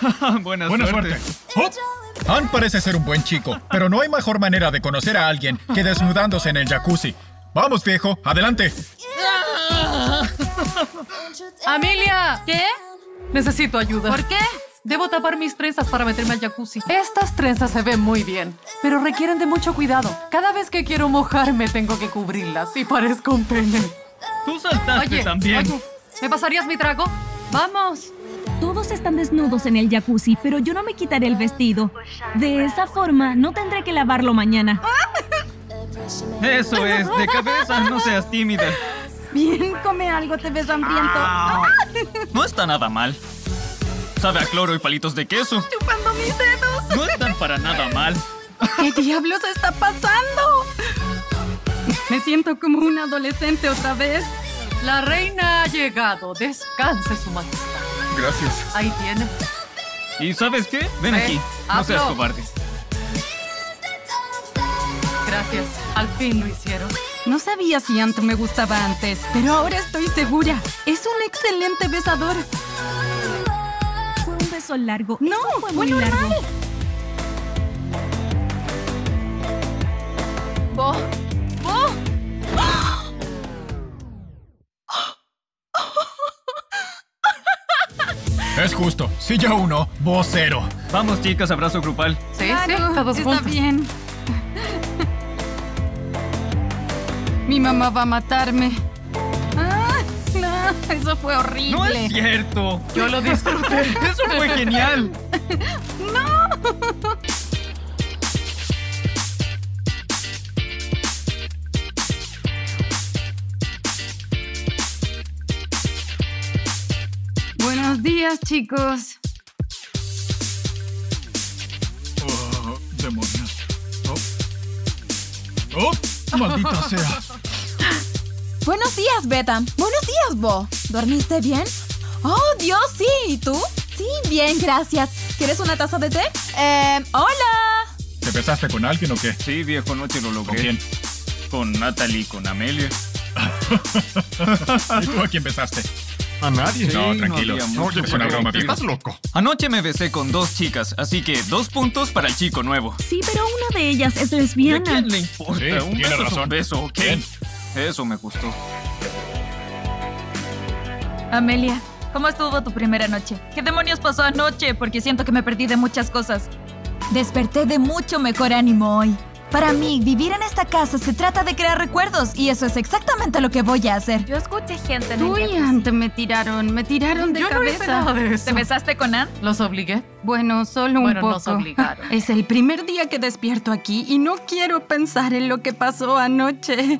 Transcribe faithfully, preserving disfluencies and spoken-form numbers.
Buena, Buena suerte. suerte. Oh, Han parece ser un buen chico, pero no hay mejor manera de conocer a alguien que desnudándose en el jacuzzi. Vamos, viejo, adelante. ¡Amelia! ¿Qué? Necesito ayuda. ¿Por qué? Debo tapar mis trenzas para meterme al jacuzzi. Estas trenzas se ven muy bien, pero requieren de mucho cuidado. Cada vez que quiero mojarme tengo que cubrirlas y parezco un pene. Tú saltaste Oye, también. oye, ¿me pasarías mi trago? ¡Vamos! Todos están desnudos en el jacuzzi, pero yo no me quitaré el vestido. De esa forma, no tendré que lavarlo mañana. Eso es, de cabeza, no seas tímida. Bien, come algo, te ves hambriento. Ah, no está nada mal. Sabe a cloro y palitos de queso. Chupando mis dedos. No están para nada mal. ¿Qué diablos está pasando? Me siento como un adolescente otra vez. La reina ha llegado. Descanse su majestad. Gracias. Ahí tiene. ¿Y sabes qué? Ven Eh, aquí. No seas hablo. cobarde. Gracias. Al fin lo hicieron. No sabía si Ant me gustaba antes, pero ahora estoy segura. Es un excelente besador. Fue un beso largo. No, Esto fue fue muy largo. normal. ¡Bo! ¡Bo! Es justo. Silla uno, voz cero. Vamos, chicas, abrazo grupal. Sí, Claro, sí, todos está juntos. bien. Mi mamá va a matarme. Ah, no, eso fue horrible. No es cierto. Yo lo disfruté. Eso fue genial. Buenos días, chicos. Oh, demonios. Oh. Oh, maldita sea. Buenos días, Beta. Buenos días, Bo. ¿Dormiste bien? Oh, Dios, sí. ¿Y tú? Sí, bien, gracias. ¿Quieres una taza de té? Eh, hola. ¿Te besaste con alguien o qué? Sí, viejo, anoche lo logré. ¿Con quién? Con Natalie y con Amelia. ¿Y tú a quién besaste? A nadie. Sí, no, no tranquilo. había No, mucho, es una pero broma, viejo. Estás loco. Anoche me besé con dos chicas, así que dos puntos para el chico nuevo. Sí, pero una de ellas es ¿Y a lesbiana. quién le importa? Sí, un tiene beso es razón. un beso, ¿ok? Bien. Eso me gustó. Amelia, ¿cómo estuvo tu primera noche? ¿Qué demonios pasó anoche? Porque siento que me perdí de muchas cosas. Desperté de mucho mejor ánimo hoy. Para mí, vivir en esta casa se trata de crear recuerdos y eso es exactamente lo que voy a hacer. Yo escuché gente en el Tú y Ant me tiraron, me tiraron de Yo no hice cabeza. nada de eso. ¿Te besaste con Ant? ¿Los obligué? Bueno, solo un Bueno, poco. nos obligaron. Es el primer día que despierto aquí y no quiero pensar en lo que pasó anoche.